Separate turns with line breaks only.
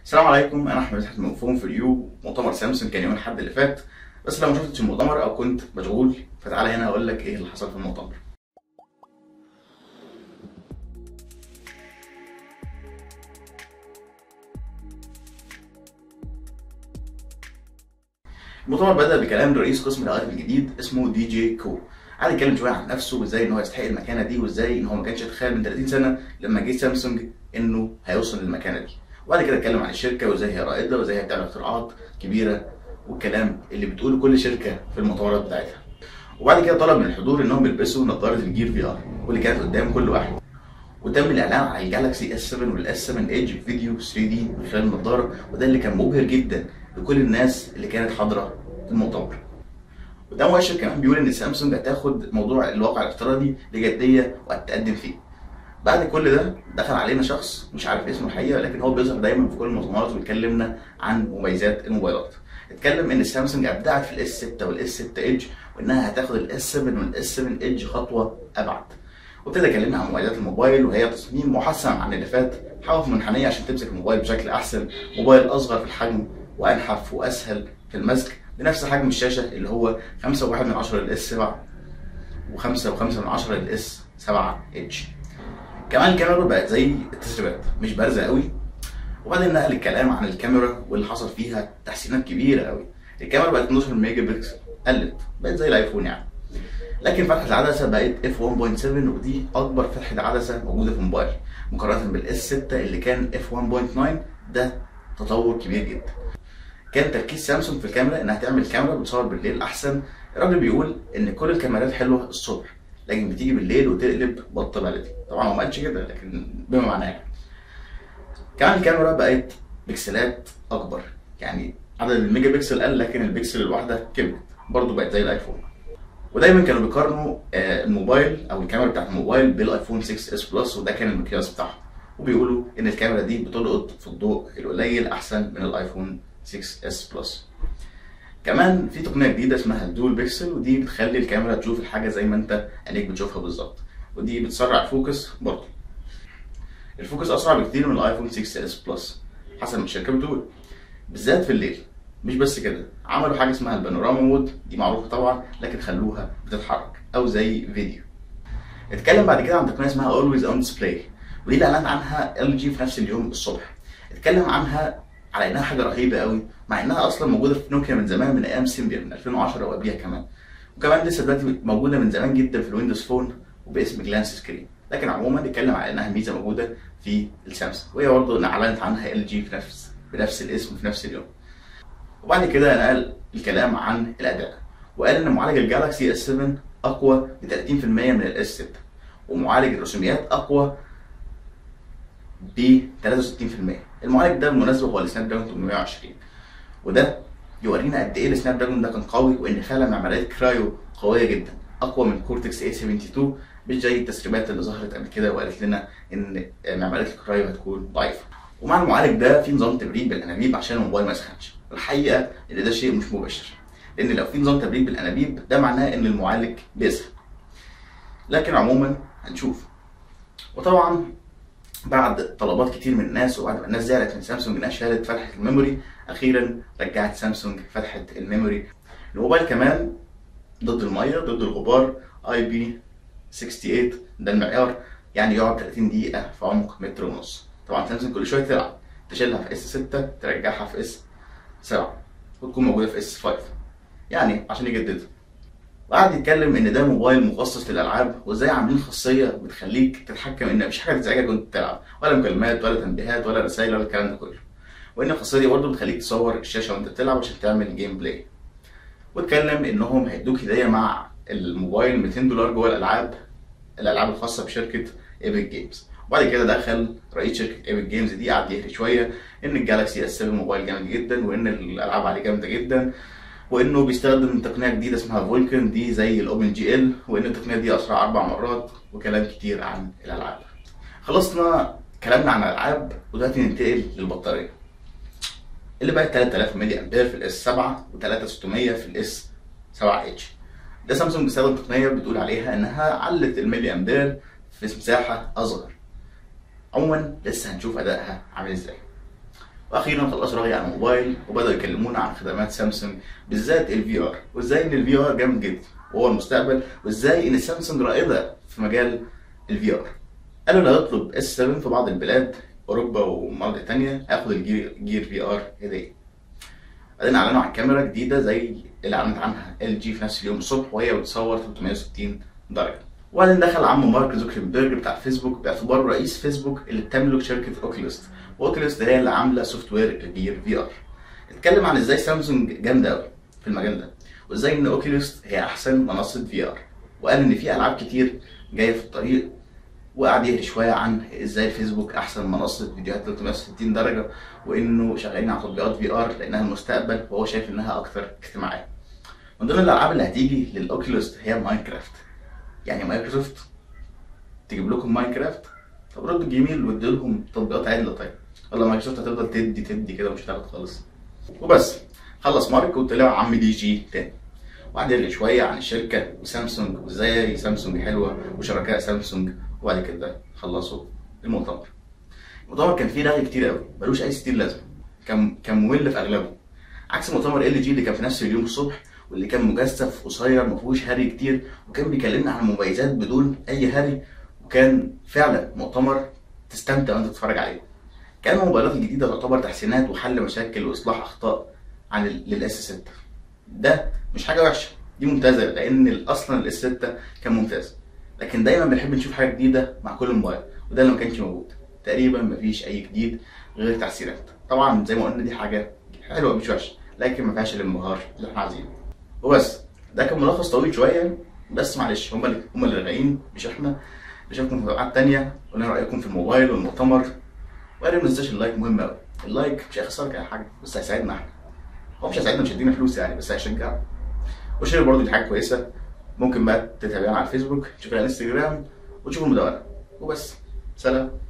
السلام عليكم، انا احمد مدحت من فون فور يو. مؤتمر سامسونج كان يوم الاحد اللي فات، بس لو ما شفتش المؤتمر او كنت مشغول فتعالى هنا اقول لك ايه اللي حصل في المؤتمر. المؤتمر بدأ بكلام رئيس قسم الهواتف الجديد اسمه دي جي كو. قعد يتكلم شويه عن نفسه وازاي ان هو يستحق المكانه دي، وازاي ان هو ما كانش يتخيل من 30 سنه لما جه سامسونج انه هيوصل للمكانه دي. وبعد كده اتكلم عن الشركه وازاي هي رائده وازاي هي بتعمل اختراعات كبيره والكلام اللي بتقوله كل شركه في المؤتمرات بتاعتها. وبعد كده طلب من الحضور انهم يلبسوا نظاره الجير في ار واللي كانت قدام كل واحد. وتم الاعلان عن الجالكسي اس 7 والاس 7 ايدج فيديو 3 دي من خلال النظاره، وده اللي كان مبهر جدا لكل الناس اللي كانت حاضره المؤتمر. وده مؤشر كمان بيقول ان سامسونج هتاخد موضوع الواقع الافتراضي بجديه وهتقدم فيه. بعد كل ده دخل علينا شخص مش عارف اسمه الحقيقه، لكن هو بيظهر دايما في كل المؤتمرات وبيكلمنا عن مميزات الموبايلات. اتكلم ان سامسونج ابدعت في الاس 6 والاس 6 ايدج، وانها هتاخد الاس 7 والاس 7 ايدج خطوه ابعد. وابتدى يكلمنا عن مميزات الموبايل، وهي تصميم محسن عن اللي فات، حواف منحنيه عشان تمسك الموبايل بشكل احسن، موبايل اصغر في الحجم وانحف واسهل في المسك بنفس حجم الشاشه اللي هو 5.1 للاس 7 و5.5 للاس 7 اتش. كمان الكاميرا بقت زي التسريبات مش بارزه قوي. وبعدين نقل الكلام عن الكاميرا واللي حصل فيها تحسينات كبيره قوي. الكاميرا بقت 12 ميجا بكسل، قلت بقت زي الايفون يعني. لكن فتحه العدسه بقت اف 1.7، ودي اكبر فتحه عدسه موجوده في الموبايل مقارنه بالاس 6 اللي كان اف 1.9. ده تطور كبير جدا. كان تركيز سامسونج في الكاميرا انها تعمل كاميرا بتصور بالليل احسن. الراجل بيقول ان كل الكاميرات حلوه الصبح، لكن بتيجي بالليل وتقلب بط بلدي. طبعا هو ما قالش كده، لكن بما معناه يعني. كمان الكاميرا بقت بكسلات اكبر، يعني عدد الميجا بكسل قل لكن البكسل الواحده كبرت، برضه بقت زي الايفون. ودايما كانوا بيقارنوا الموبايل او الكاميرا بتاعت الموبايل بالايفون 6 اس بلس، وده كان المقياس بتاعهم. وبيقولوا ان الكاميرا دي بتلقط في الضوء القليل احسن من الايفون 6 اس بلس. كمان في تقنيه جديده اسمها الدول بيكسل، ودي بتخلي الكاميرا تشوف الحاجه زي ما انت عينيك بتشوفها بالظبط، ودي بتسرع الفوكس برضه. الفوكس اسرع بكتير من الايفون 6 اس بلس حسب ما الشركه بتقول، بالذات في الليل. مش بس كده، عملوا حاجه اسمها البانوراما مود، دي معروفه طبعا لكن خلوها بتتحرك او زي فيديو. اتكلم بعد كده عن تقنيه اسمها اولويز اون ديسبلاي، ودي اللي اعلنت عنها ال جي في نفس اليوم الصبح. اتكلم عنها على انها حاجه رهيبه قوي، مع انها اصلا موجوده في نوكيا من زمان، من ايام سيمبيان من 2010 وقبليها كمان. وكمان لسه دلوقتي موجوده من زمان جدا في الويندوز فون وباسم جلانس سكرين. لكن عموما اتكلم على انها ميزه موجوده في السامسونج، وهي برضه اعلنت عنها ال جي بنفس الاسم في نفس اليوم. وبعد كده نقل الكلام عن الاداء، وقال ان معالج الجالكسي اس 7 اقوى ب 30% من الاس 6، ومعالج الرسوميات اقوى ب 63%. المعالج ده بالمناسبه هو السناب دراجون 820، وده يورينا قد ايه السناب دراجون ده كان قوي، وان فعلا معماريات كرايو قويه جدا، اقوى من كورتكس اي 72، مش زي التسريبات اللي ظهرت قبل كده وقالت لنا ان معماريات الكرايو هتكون ضعيفه. ومع المعالج ده في نظام تبريد بالانابيب عشان الموبايل ما يسخنش. الحقيقه ان ده شيء مش مباشر، لان لو في نظام تبريد بالانابيب ده معناه ان المعالج بيسخن، لكن عموما هنشوف. وطبعا بعد طلبات كتير من الناس، وبعد ما الناس زعلت من سامسونج انها شالت فتحه الميموري، اخيرا رجعت سامسونج فتحه الميموري. الموبايل كمان ضد الميه ضد الغبار اي بي 68، ده المعيار، يعني يقعد 30 دقيقه في عمق 1.5 متر. طبعا سامسونج كل شويه تلعب، تشيلها في اس 6 ترجعها في اس 7 وتكون موجوده في اس 5 يعني عشان يجددها. وقعد يتكلم ان ده موبايل مخصص للالعاب، وازاي عاملين خاصيه بتخليك تتحكم ان مفيش حاجه تزعجك وانت بتلعب، ولا مكالمات ولا تنبيهات ولا رسائل ولا الكلام ده كله. وان الخاصيه دي برضه بتخليك تصور الشاشه وانت بتلعب عشان تعمل جيم بلاي. واتكلم انهم هيدوك هديه مع الموبايل $200 جوه الالعاب الخاصه بشركه ايبك جيمز. وبعد كده دخل رئيس شركه ايبك جيمز دي قعد يهري شويه ان الجالكسي اس 7 موبايل جامد جدا، وان الالعاب عليه جامده جدا، وانه بيستخدم تقنيه جديده اسمها فولكن دي زي الاوبن جي ال، وان التقنيه دي اسرع 4 مرات، وكلام كتير عن الالعاب. خلصنا كلامنا عن الالعاب، ودلوقتي ننتقل للبطاريه اللي بقت 3000 ملي امبير في الاس 7 و3600 في الاس 7 اتش. ده سامسونج بيستخدم تقنيه بتقول عليها انها علت الملي امبير في مساحه اصغر. عموما لسه هنشوف ادائها عامل ازاي. واخيرا خلصوا رغي عن الموبايل وبداوا يكلمونا عن خدمات سامسونج، بالذات الفي ار، وازاي ان الفي ار جامد جدا وهو المستقبل، وازاي ان سامسونج رائده في مجال الفي ار. قالوا اللي هيطلب اس 7 في بعض البلاد اوروبا ومناطق تانية هياخد الجير في ار هديه. بعدين اعلنوا عن كاميرا جديده زي اللي اعلنت عنها ال جي في نفس اليوم الصبح، وهي بتصور 360 درجه. وبعدين دخل عم مارك زوكربيرج بتاع فيسبوك باعتباره رئيس فيسبوك اللي بتملك شركه اوكيوليست، واوكيوليست هي اللي عامله سوفت وير الجير في ار. اتكلم عن ازاي سامسونج جامده قوي في المجال ده، وازاي ان اوكيوليست هي احسن منصه في ار، وقال ان في العاب كتير جايه في الطريق، وقعد يهري شويه عن ازاي فيسبوك احسن منصه فيديوهات 360 درجه، وانه شغالين على تطبيقات في ار لانها المستقبل، وهو شايف انها اكثر اجتماعيه. من ضمن الالعاب اللي هتيجي للاوكيوليست هي ماينكرافت. يعني مايكروسوفت تجيب لكم ماينكرافت؟ طب ردوا الجميل وادوا لهم تطبيقات عدله. طيب ولا مايكروسوفت هتفضل تدي كده ومش هتاخد خالص؟ وبس. خلص مارك وطلع عم دي جي تاني، وقعد يرغي شويه عن الشركه وسامسونج وازاي سامسونج حلوه وشركاء سامسونج، وبعد كده خلصوا المؤتمر. المؤتمر كان فيه رغي كتير قوي ملوش اي ستين لازمه، كان ممل في اغلبه، عكس مؤتمر ال جي اللي كان في نفس اليوم الصبح، واللي كان مجسف قصير ما فيهوش هري كتير، وكان بيكلمنا عن المميزات بدون اي هري، وكان فعلا مؤتمر تستمتع وانت تتفرج عليه. كان الموبايلات الجديده تعتبر تحسينات وحل مشاكل واصلاح اخطاء عن للاس 6. ده مش حاجه وحشه، دي ممتازه، لان اصلا الاس 6 كان ممتاز، لكن دايما بنحب نشوف حاجه جديده مع كل موبايل، وده اللي ما كانش موجود. تقريبا مفيش اي جديد غير تحسينات. طبعا زي ما قلنا دي حاجه حلوه مش وحشه، لكن ما فيهاش الانبهار اللي احنا عايزينه. وبس. ده كان ملخص طويل شويه، بس معلش هم اللي راجعين مش احنا. نشوفكم في حلقات تانيه، قولوا لنا رايكم في الموبايل والمؤتمر، وقالوا ما تنساش اللايك مهم قوي. اللايك مش هيخسرك اي حاجه، بس هيساعدنا احنا. هو مش هيساعدنا، مش هيدينا فلوس يعني، بس هيشجعنا. وشير برضه دي حاجه كويسه. ممكن بقى تتابعنا على الفيسبوك، تشوفنا على الانستجرام، وتشوفوا المدونه. وبس. سلام.